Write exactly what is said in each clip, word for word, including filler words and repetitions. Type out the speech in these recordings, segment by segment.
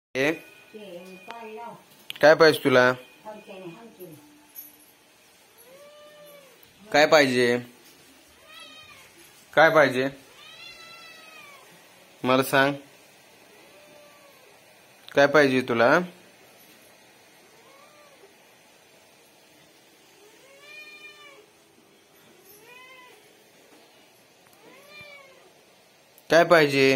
ए काय पाहिजे तुला? काय पाहिजे? काय पाहिजे मला सांग. काय पाहिजे तुला? काय पाहिजे?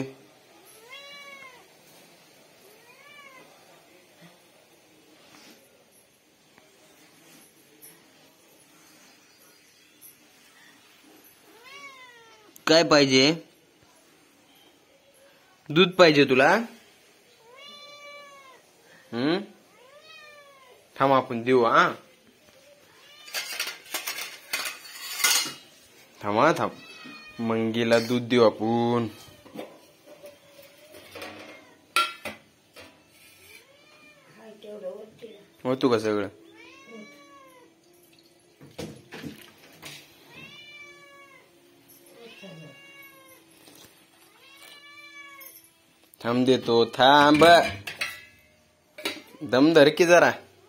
काय पाहिजे? दूध पाहिजे तुला? हम्म थांब आपण देऊ. हा थांबा थांब मंगीला दूध देऊ आपण. होतो का सगळं? थांब देतो. थांब दम धर की जरा.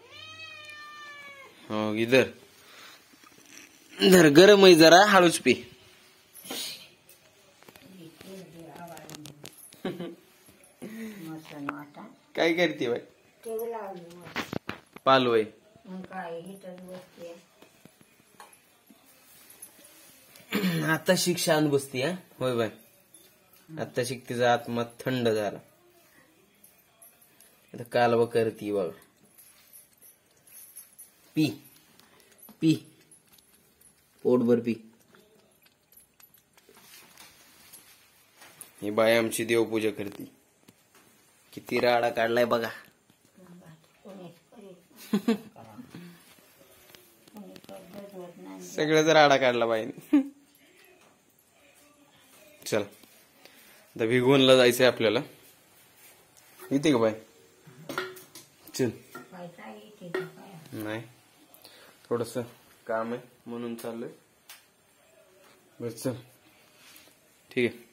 हो इधर धर. गरम आहे जरा, हळूच पी. काय करते बाई? पालू आहे. आता शिक्षण बसती. हा होय बाई, आता शिक. तिचा आत्मा थंड झाला. आता कालवा करती बघ. पी पी पोटभर पी. ही बाई आमची देवपूजा करते. किती राडा काढलाय बघा. सगळंच राडा काढला बाईने. चल आता भिगवणला जायचंय आपल्याला. येते का बाई? चल. नाही थोडस काम आहे म्हणून चाललोय. बस चल ठीक आहे.